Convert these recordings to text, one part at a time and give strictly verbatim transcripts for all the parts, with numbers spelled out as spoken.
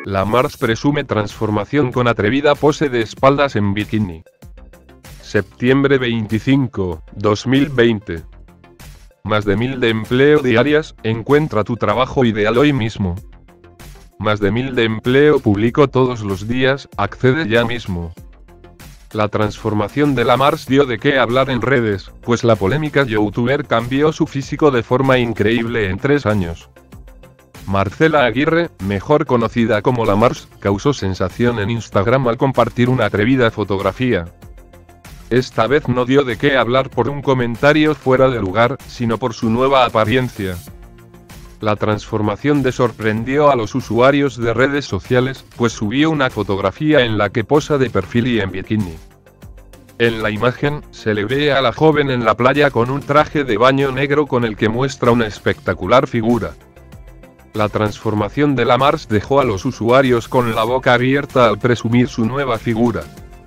La Mars presume transformación con atrevida pose de espaldas en bikini. Septiembre veinticinco, dos mil veinte. Más de mil de empleo diarias, encuentra tu trabajo ideal hoy mismo. Más de mil de empleo publico todos los días, accede ya mismo. La transformación de la Mars dio de qué hablar en redes, pues la polémica youtuber cambió su físico de forma increíble en tres años. Marcela Aguirre, mejor conocida como la Mars, causó sensación en Instagram al compartir una atrevida fotografía. Esta vez no dio de qué hablar por un comentario fuera de lugar, sino por su nueva apariencia. La transformación de sorprendió a los usuarios de redes sociales, pues subió una fotografía en la que posa de perfil y en bikini. En la imagen, se le ve a la joven en la playa con un traje de baño negro con el que muestra una espectacular figura. La transformación de la Mars dejó a los usuarios con la boca abierta al presumir su nueva figura.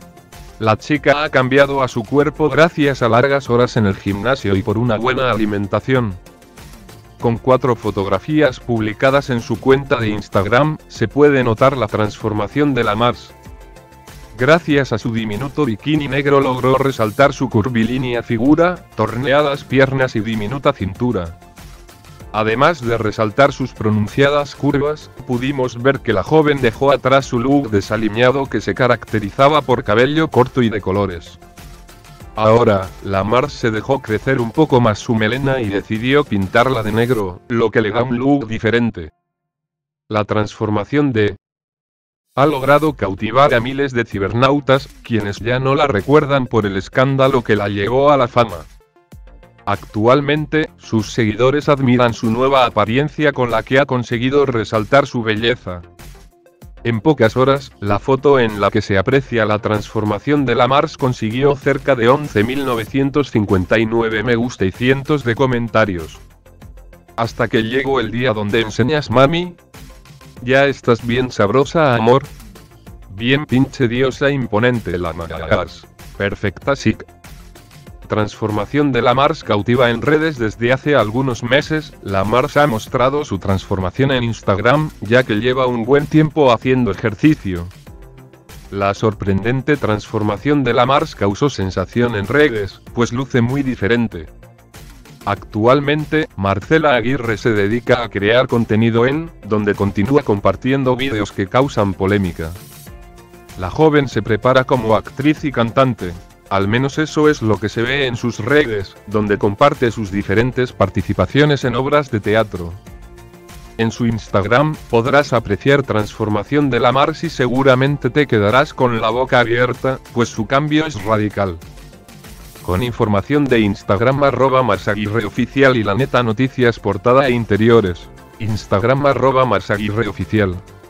La chica ha cambiado a su cuerpo gracias a largas horas en el gimnasio y por una buena alimentación. Con cuatro fotografías publicadas en su cuenta de Instagram, se puede notar la transformación de la Mars. Gracias a su diminuto bikini negro logró resaltar su curvilínea figura, torneadas piernas y diminuta cintura. Además de resaltar sus pronunciadas curvas, pudimos ver que la joven dejó atrás su look desaliñado que se caracterizaba por cabello corto y de colores. Ahora, la Mars se dejó crecer un poco más su melena y decidió pintarla de negro, lo que le da un look diferente. La transformación de ha logrado cautivar a miles de cibernautas, quienes ya no la recuerdan por el escándalo que la llevó a la fama. Actualmente, sus seguidores admiran su nueva apariencia con la que ha conseguido resaltar su belleza. En pocas horas, la foto en la que se aprecia la transformación de la Mars consiguió cerca de once mil novecientos cincuenta y nueve me gusta y cientos de comentarios. Hasta que llegó el día donde enseñas mami. Ya estás bien sabrosa amor. Bien pinche diosa imponente la Mars. Perfecta chic. Transformación de la Mars cautiva en redes desde hace algunos meses. La Mars ha mostrado su transformación en Instagram, ya que lleva un buen tiempo haciendo ejercicio. La sorprendente transformación de la Mars causó sensación en redes, pues luce muy diferente. Actualmente, Marcela Aguirre se dedica a crear contenido en, donde continúa compartiendo vídeos que causan polémica. La joven se prepara como actriz y cantante. Al menos eso es lo que se ve en sus redes, donde comparte sus diferentes participaciones en obras de teatro. En su Instagram, podrás apreciar transformación de la Mars y seguramente te quedarás con la boca abierta, pues su cambio es radical. Con información de Instagram arroba marsaguirreoficial y La Neta Noticias portada e interiores. Instagram arroba marsaguirreoficial.